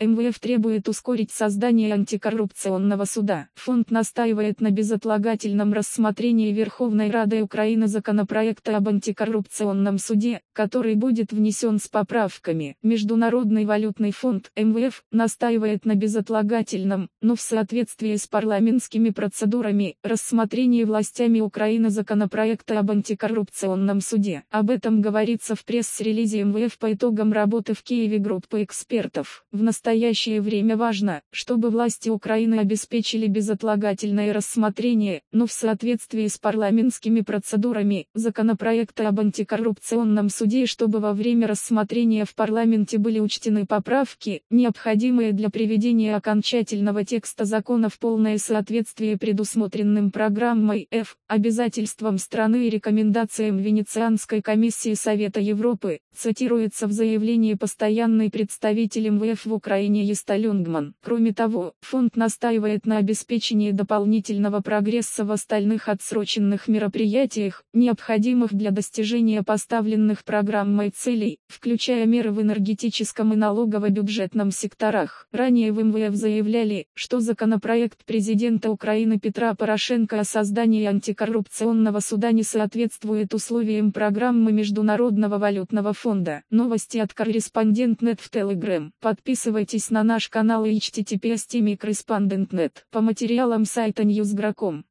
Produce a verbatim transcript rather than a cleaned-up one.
эм вэ эф требует ускорить создание антикоррупционного суда. Фонд настаивает на безотлагательном рассмотрении Верховной Радой Украины законопроекта об антикоррупционном суде, который будет внесен с поправками. Международный валютный фонд эм вэ эф настаивает на безотлагательном, но в соответствии с парламентскими процедурами, рассмотрении властями Украины законопроекта об антикоррупционном суде. Об этом говорится в пресс-релизе эм вэ эф по итогам работы в Киеве группы экспертов. В настоящее время важно, чтобы власти Украины обеспечили безотлагательное рассмотрение, но в соответствии с парламентскими процедурами, законопроекта об антикоррупционном суде, и чтобы во время рассмотрения в парламенте были учтены поправки, необходимые для приведения окончательного текста закона в полное соответствие предусмотренным программой F, обязательствам страны и рекомендациям Венецианской комиссии Совета Европы, цитируется в заявлении постоянный представитель эм вэ эф в Украине Йеста Люнгман. Кроме того, фонд настаивает на обеспечении дополнительного прогресса в остальных отсроченных мероприятиях, необходимых для достижения поставленных программой целей, включая меры в энергетическом и налогово-бюджетном секторах. Ранее в эм вэ эф заявляли, что законопроект президента Украины Петра Порошенко о создании антикоррупционного суда не соответствует условиям программы Международного валютного фонда. Новости от Корреспондент точка нет в Telegram. Подписывайтесь на наш канал и эйч ти ти пи эс точка корреспондент точка нет по материалам сайта ньюс точка гра точка ком.